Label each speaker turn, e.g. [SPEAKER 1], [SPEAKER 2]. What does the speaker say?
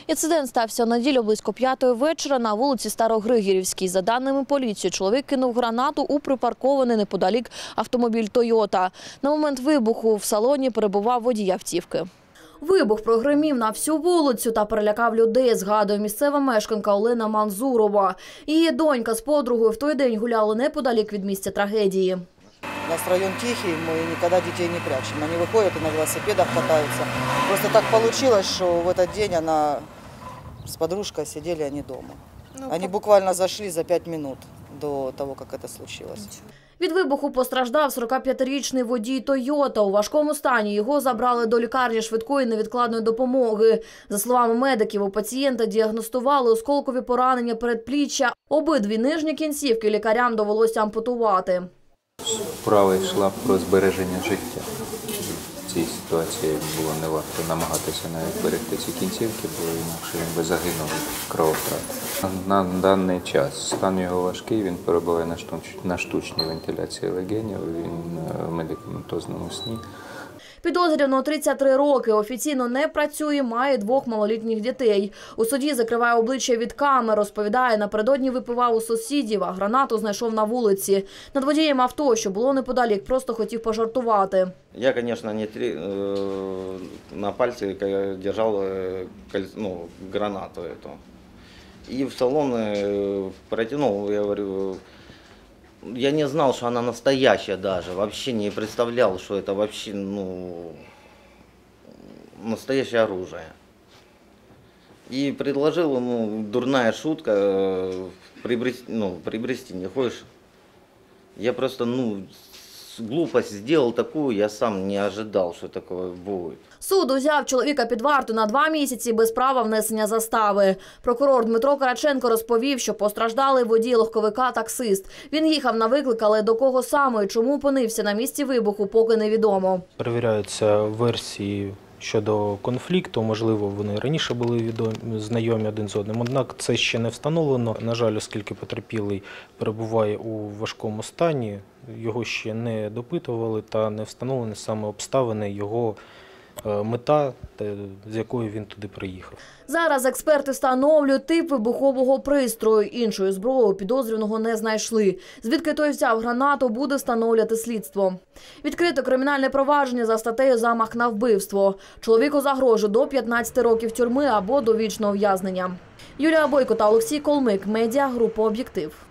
[SPEAKER 1] Інцидент стався у неділю близько 5-ї вечора на вулиці Старогригорівській. За даними поліції, чоловік кинув гранату у припаркований неподалік автомобіль «Тойота». На момент вибуху в салоні перебував водій автівки. Вибух прогримів на всю вулицю та перелякав людей, згадує місцева мешканка Олена Манзурова. Її донька з подругою в той день гуляли неподалік від місця трагедії.
[SPEAKER 2] У нас район тихий, мы никогда детей не прячем. Они выходят и на велосипедах катаются. Просто так получилось, что в этот день она с подружкой сидели они дома. Они буквально зашли за 5 минут до того, как это случилось.
[SPEAKER 1] Від вибуху постраждав 45-річний водій «Тойота». У важкому стані його забрали до лікарні швидкої невідкладної допомоги. За словами медиків, у пацієнта діагностували осколкові поранення передпліччя. Обидві нижні кінцівки лікарям довелося ампутувати.
[SPEAKER 3] Справа йшла про збереження життя. В цій ситуації було не варто намагатися навіть берегти ці кінцівки, бо інакше він би загинув від крововтрати. На даний час стан його важкий, він перебуває на штучній вентиляції легенів, він в медикаментозному сні.
[SPEAKER 1] Підозрюваного 33 роки, офіційно не працює, має 2 малолітніх дітей. У суді закриває обличчя від камер, розповідає, напередодні випивав у сусідів, а гранату знайшов на вулиці. Над водієм авто, що було неподалік, просто хотів пожартувати.
[SPEAKER 4] Я, конечно, на пальці держав гранату эту. И в салон протянул, я говорю, я не знал, что она настоящая даже, вообще не представлял, что это вообще, настоящее оружие. И предложил ему, дурная шутка, приобрести не хочешь. Я просто, глупость сделал такую, я сам не ожидал, что такое будет.
[SPEAKER 1] Суд узяв чоловіка під варту на 2 місяці без права внесення застави. Прокурор Дмитро Караченко розповів, що постраждалий водій легковика таксист. Він їхав на виклик, але до кого саме і чому опинився на місці вибуху, поки невідомо.
[SPEAKER 5] Перевіряються версії щодо конфлікту, можливо, вони раніше були знайомі один з одним, однак це ще не встановлено. На жаль, оскільки потерпілий перебуває у важкому стані, його ще не допитували та не встановлені саме обставини його мета, з якою він туди приїхав.
[SPEAKER 1] Зараз експерти встановлюють тип вибухового пристрою. Іншої зброї у підозрюваного не знайшли. Звідки той взяв гранату, буде встановлювати слідство. Відкрито кримінальне провадження за статтею «Замах на вбивство». Чоловіку загрожує до 15 років тюрми або довічного ув'язнення. Юлія Бойко та Олексій Колмик. Медіагрупа «Об'єктив».